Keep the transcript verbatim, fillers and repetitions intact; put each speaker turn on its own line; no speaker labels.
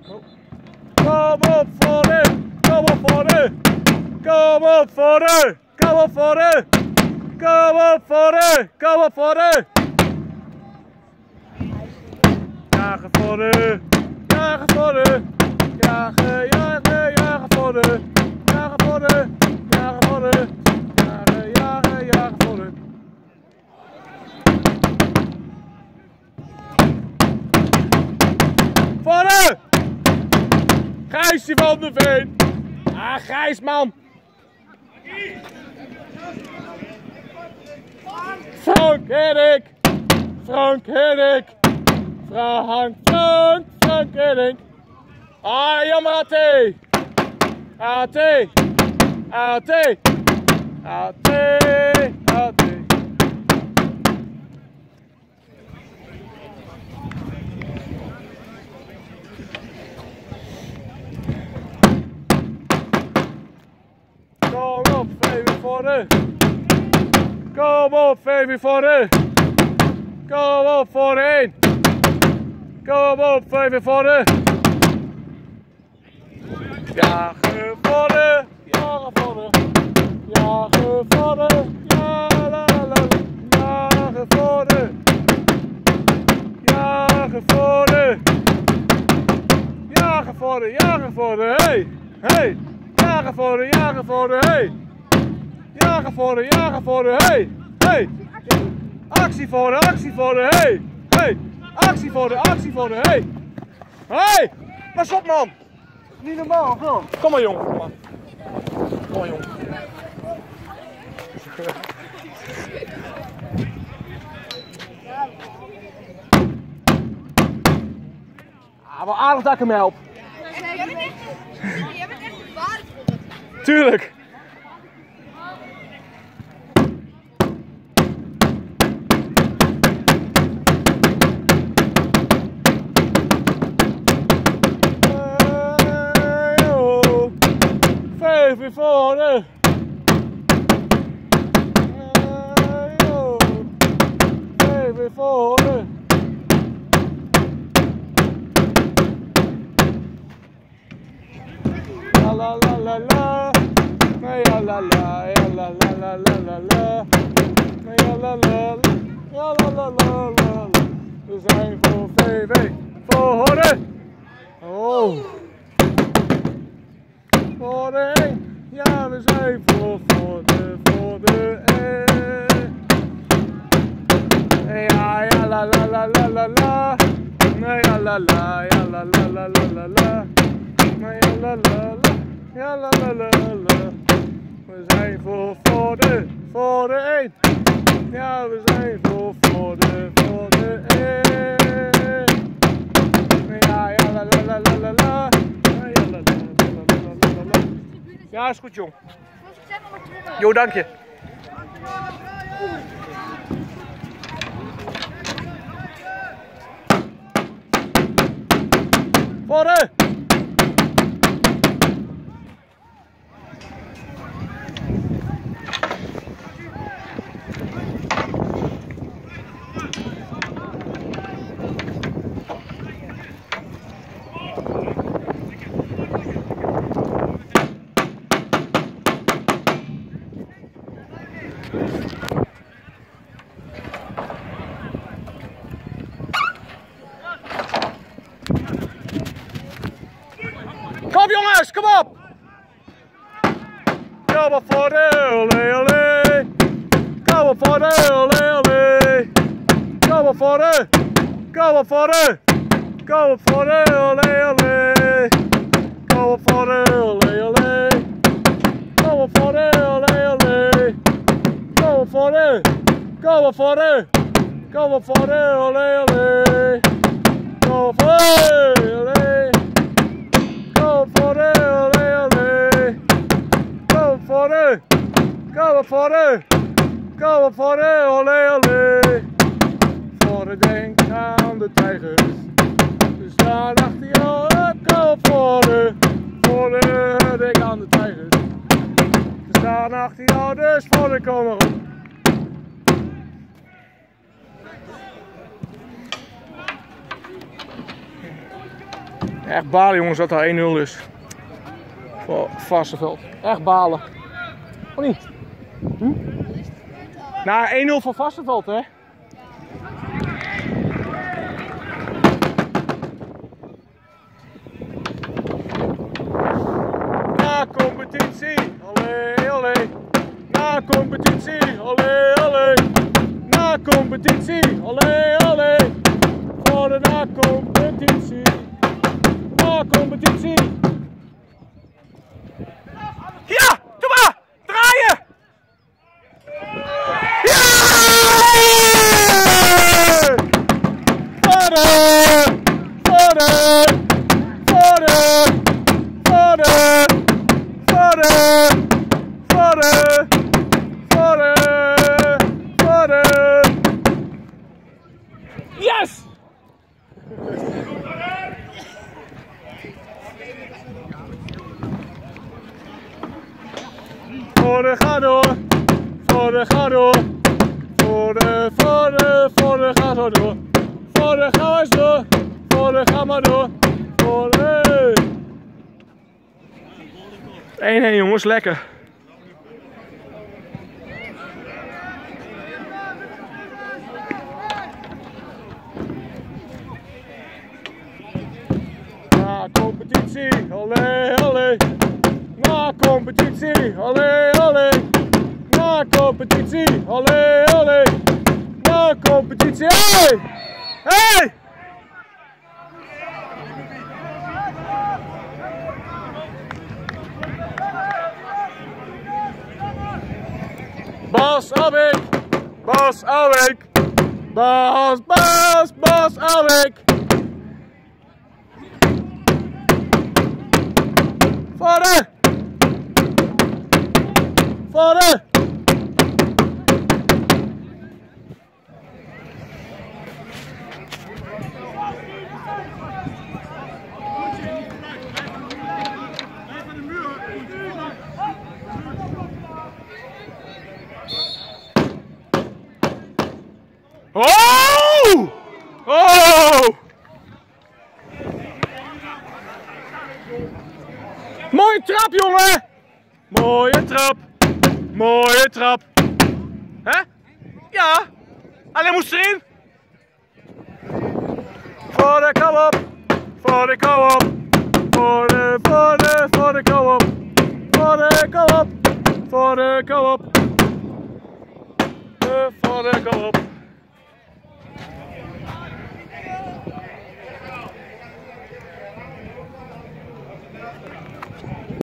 Kom op voor de, kom op voor de, kom op voor de, kom op voor de, kom op voor de, kom op voor de. Jagen voor de, jagen voor de, jagen, jagen, jagen voor de, jagen voor de, jagen voor de, jagen, jagen, jagen voor de. Voor de! Gijsje van der Veen! Ah, Gijs man! Frank Hiddink! Frank Hiddink! Frank, Frank, Frank Hiddink! Ah, jammer A T! A T! A T! A T! A T! Kom op, Favy voor de. Kom op, Favy voor de. Kom op voor de één. Kom op, Favy voor de. Jagen voor de. Jagen voor de. Jagen voor de. Ja, la, la, jagen voor de. Jagen voor de. Jagen voor de. Jagen voor de. Hey, hey. Jagen voor de, jagen voor de, hey! Jagen voor de, jagen voor de, hey! Hey! Actie voor de, actie voor de, hey! Hey! Actie voor de, actie voor de, hey! Hey! Pas op man! Niet normaal, man! Kom maar jongen, kom maar! Kom maar jongen! Ah, wel aardig dat ik hem help!
Jij bent echt, jij bent echt een waardevol.
Tuurlijk! Favy voor de. Favy voor de. La la la la la. Ja la la, ja la la la la la la. Ja la la la, ja la la la la. We zijn voor Favy, voor de. Oh. Voor de één. Ja, we zijn voor, voor de, voor de één. Ja, ja la la la la la la. Ja la la, ja la la la la la la. Ja la la la, ja la la la la. We zijn voor, voor de, voor de één. Ja, we zijn voor, voor de, voor de één. Ja, ja la la la la la la. Ja la la la la la la la. Ja, is goed jong. Jo, dank je. Voor de. Kom jongens, kom op! Kom op voor de, olé olé! Kom op voor de, olé olé! Kom op voor de, kom op voor de! Kom op voor de, olé olé! Kom op voor de, olé olé! Kom op voor de, olé olé! Kom op voor de, kom op voor de! Kom op voor de, olé olé! Kom op voor de, olé! Kom voor de, olé olé! Kom voor de, kom voor de, kom voor de, olé olé! Voor de denk aan de tijgers, we staan achter jou, kom voor de, voor de denk aan de tijgers. We staan achter jou, dus voor de kom maar op. Echt balen jongens dat daar één nul is. Voor Varsseveld. Echt balen. Of niet? Hm? Nou, één nul voor Varsseveld hè. Na competitie, allee, allee. Na competitie, allee, allee. Na competitie, allee, allee. Voor de na-competitie. Na-competitie. Ja, doe maar! Draaien! Ja! Vader! Vader! Vader! Vader! Vader! Vader! Vader! Vader! Yes! Voor de ga door, voor de ga door, voor de, voor de, voor de ga zo door, voor de ga eens door, voor de ga maar door, voor de. één één jongens, lekker. Na competitie, allee, allee. Na competitie, allee, allee. Na competitie, allee, allee. Na competitie, hey! Hey! Bas Albeek, Bas Albeek, Bas, Bas, Bas Albeek. Vader! Vader! Oh! Oh! Mooie trap, jongen! Mooie trap! Mooie trap! Hè? Ja! Alleen moest erin! Voor de kom op! Voor de kom op! Voor de, voor de, voor de kom op! Voor de kom op! Voor de kom op! Voor de kom op!